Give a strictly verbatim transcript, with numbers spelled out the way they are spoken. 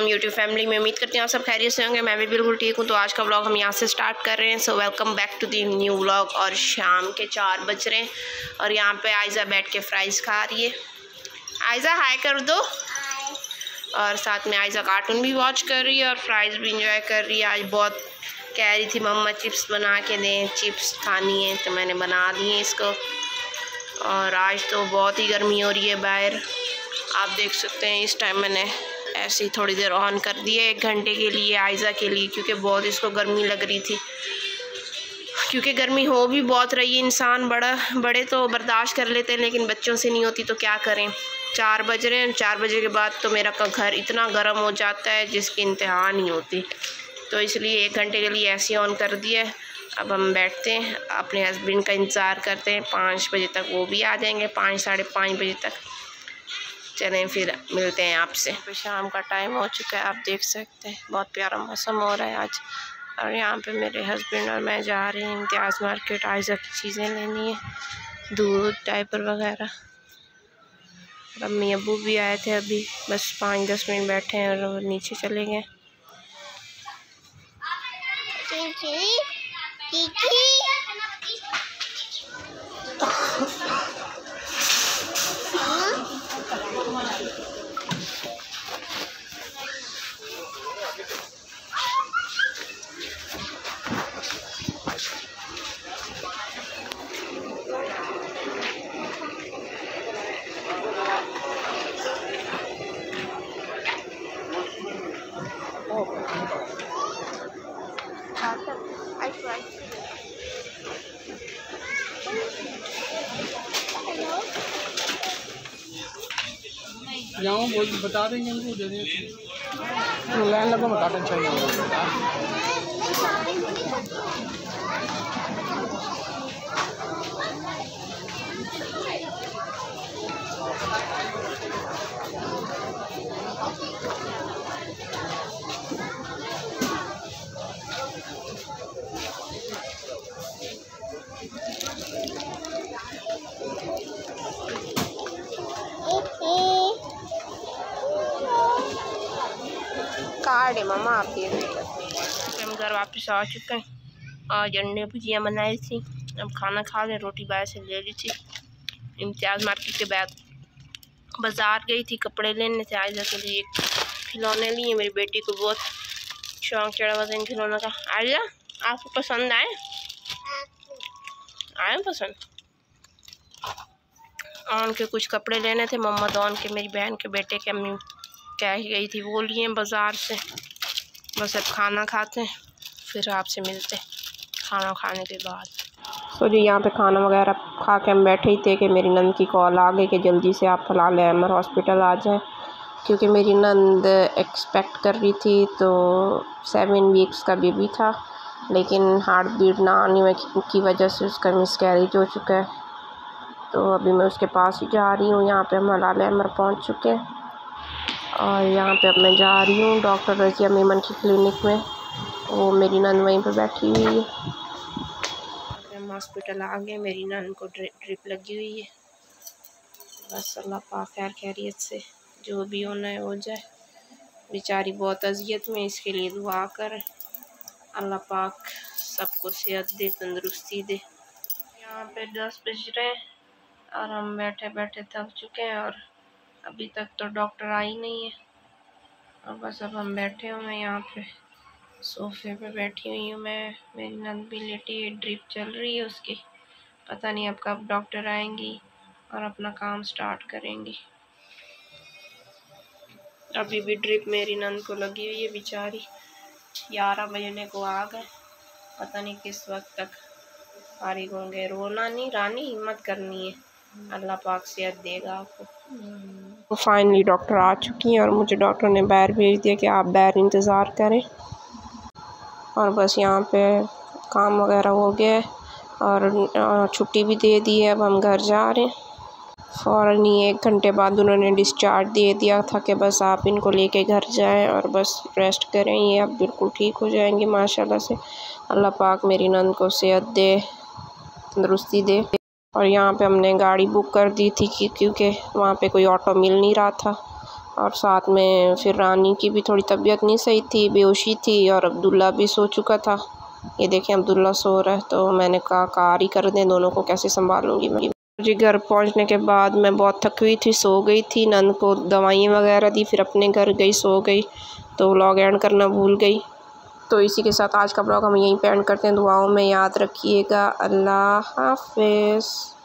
अस्सलाम YouTube family में। उम्मीद करती हूँ आप सब खैरियत से होंगे। मैं भी बिल्कुल ठीक हूँ। तो आज का व्लॉग हम यहाँ से स्टार्ट कर रहे हैं। So welcome back to the new vlog. और शाम के चार बज रहे हैं और यहाँ पे आयजा बैठ के फ्राइज़ खा रही है। आयजा हाय कर दो। और साथ में आयजा कार्टून भी वॉच कर रही है और फ्राइज़ भी इंजॉय कर रही है। आज बहुत कह रही थी मम्मा चिप्स बना के दें, चिप्स खानी है, तो मैंने बना दी है इसको। और आज तो बहुत ही गर्मी हो रही है बाहर, आप देख सकते हैं। इस टाइम मैंने ऐसे ही थोड़ी देर ऑन कर दिया एक घंटे के लिए आयजा के लिए, क्योंकि बहुत इसको गर्मी लग रही थी। क्योंकि गर्मी हो भी बहुत रही है, इंसान बड़ा बड़े तो बर्दाश्त कर लेते हैं लेकिन बच्चों से नहीं होती, तो क्या करें। चार बज रहे हैं, चार बजे के बाद तो मेरा घर इतना गर्म हो जाता है जिसकी इंतहा नहीं होती। तो इसलिए एक घंटे के लिए ऐसे ऑन कर दिया है। अब हम बैठते हैं, अपने हस्बैंड का इंतज़ार करते हैं। पाँच बजे तक वो भी आ जाएंगे, पाँच साढ़े पाँच बजे तक। चलें फिर मिलते हैं आपसे। शाम का टाइम हो चुका है, आप देख सकते हैं बहुत प्यारा मौसम हो रहा है आज। और यहाँ पे मेरे हस्बैंड और मैं जा रहे हैं इम्तियाज़ मार्केट। आयजा की चीज़ें लेनी है, दूध, डायपर वगैरह। अम्मी अब्बू भी आए थे अभी, बस पाँच दस मिनट बैठे हैं और नीचे चले गए। जाऊँ वो बता देंगे उनको, दे देंगे। लाइन लगा बता दें चाहिए। कार्ड है मम्मा आप दे देंगे। हम घर वापस आ चुके हैं। आज अंडे भुजिया बनाई थी, अब खाना खा लें। रोटी बाहर से ले ली थी। इम्तियाज़ मार्केट के बाद बाज़ार गई थी, कपड़े लेने थे आयजा के लिए। खिलौने लिए, मेरी बेटी को बहुत शौक चढ़ा हुआ था इन खिलौनों का। आयजा आपको पसंद आए आए पसंद ऑन के कुछ कपड़े लेने थे मोहम्मद ऑन के, मेरी बहन के बेटे के। अम्मी कह ही गई थी, वो लिए बाज़ार से। बस अब खाना खाते हैं, फिर आपसे मिलते हैं खाना खाने के बाद। सो जी यहाँ पे खाना वगैरह खा के हम बैठे ही थे कि मेरी नंद की कॉल आ गई कि जल्दी से आप फ़िलहाल अमर हॉस्पिटल आ जाएं, क्योंकि मेरी नंद एक्सपेक्ट कर रही थी। तो सेवन वीक्स का बेबी था, लेकिन हार्ट बीट ना आने की वजह से उसका मिसकैरेज हो चुका है। तो अभी मैं उसके पास ही जा रही हूँ। यहाँ पे हम हलाल अमर पहुँच चुके हैं और यहाँ पे अब मैं जा रही हूँ डॉक्टर रज़िया मेमन की क्लिनिक में। वो मेरी नंद वहीं पे बैठी हुई है। हम हॉस्पिटल आ गए, मेरी नंद को ड्रिप लगी हुई है। बस अल्लाह पाक खैर खैरियत से जो भी होना है हो जाए। बेचारी बहुत अजियत में, इसके लिए दुआ कर। अल्लाह पाक सबको सेहत दे, तंदुरुस्ती दे। यहाँ पे दस बज रहे हैं और हम बैठे बैठे थक चुके हैं और अभी तक तो डॉक्टर आई नहीं है। और बस अब हम बैठे हुए हैं यहाँ पे, सोफे पे बैठी हुई हूँ मैं। मेरी नंद भी लेटी है, ड्रिप चल रही है उसकी। पता नहीं अब कब डॉक्टर आएंगी और अपना काम स्टार्ट करेंगी। अभी भी ड्रिप मेरी नंद को लगी हुई है, बेचारी। ग्यारह बजने को आ गए, पता नहीं किस वक्त तक फारिग होंगे। रोना नहीं रानी, हिम्मत करनी है, अल्लाह पाक सेहत देगा आपको। तो फाइनली डॉक्टर आ चुकी हैं और मुझे डॉक्टर ने बाहर भेज दिया कि आप बाहर इंतज़ार करें। और बस यहाँ पे काम वगैरह हो गया है और छुट्टी भी दे दी है। अब हम घर जा रहे हैं। फ़ौरन ही एक घंटे बाद उन्होंने डिस्चार्ज दे दिया था कि बस आप इनको लेके घर जाएं और बस रेस्ट करें। ये अब बिल्कुल ठीक हो जाएंगी माशाल्लाह से। अल्लाह पाक मेरी नंद को सेहत दे, तंदुरुस्ती दे। और यहाँ पे हमने गाड़ी बुक कर दी थी कि क्योंकि वहाँ पे कोई ऑटो मिल नहीं रहा था, और साथ में फिर रानी की भी थोड़ी तबीयत नहीं सही थी, बेहोशी थी, और अब्दुल्ला भी सो चुका था। ये देखें अब्दुल्ला सो रहा है, तो मैंने कहा कार ही कर दें, दोनों को कैसे संभालूंगी मैं। जी घर पहुंचने के बाद मैं बहुत थक हुई थी, सो गई थी। नंद को दवाइयाँ वगैरह दी, फिर अपने घर गई, सो गई, तो व्लॉग एंड करना भूल गई। तो इसी के साथ आज का व्लॉग हम यहीं पे एंड करते हैं। दुआओं में याद रखिएगा। अल्लाह हाफ़िज़।